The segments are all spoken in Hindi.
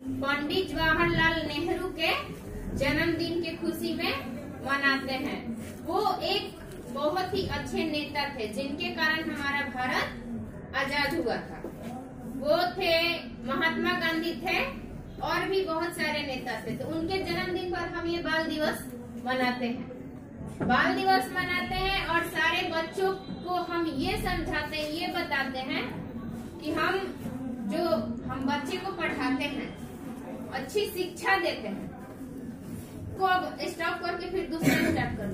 पंडित जवाहरलाल नेहरू के जन्मदिन के खुशी में मनाते हैं। वो एक बहुत ही अच्छे नेता थे जिनके कारण हमारा भारत आजाद हुआ था। वो थे महात्मा गांधी थे और भी बहुत सारे नेता थे। तो उनके जन्मदिन पर हम ये बाल दिवस मनाते हैं। बाल दिवस मनाते हैं और सारे बच्चों को हम ये समझाते हैं, ये बताते हैं कि हम बच्चे को पढ़ाते हैं, अच्छी शिक्षा देते हैं। को अब स्टॉप करके फिर दूसरा स्टार्ट कर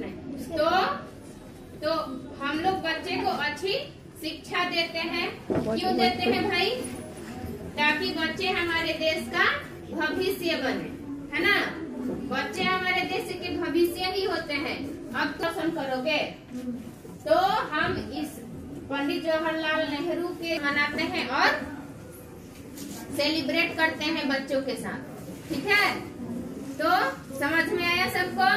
तो हम लोग बच्चे को अच्छी शिक्षा देते हैं। क्यों देते हैं भाई? ताकि बच्चे हमारे देश का भविष्य बने, है ना। बच्चे हमारे देश के भविष्य ही होते हैं। अब क्वेश्चन करोगे तो हम इस पंडित जवाहरलाल नेहरू के मनाते हैं और सेलिब्रेट करते हैं बच्चों के साथ। ठीक है, तो समझ में आया सबको?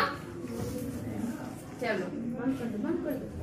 चलो बंद कर दो, बंद कर दो।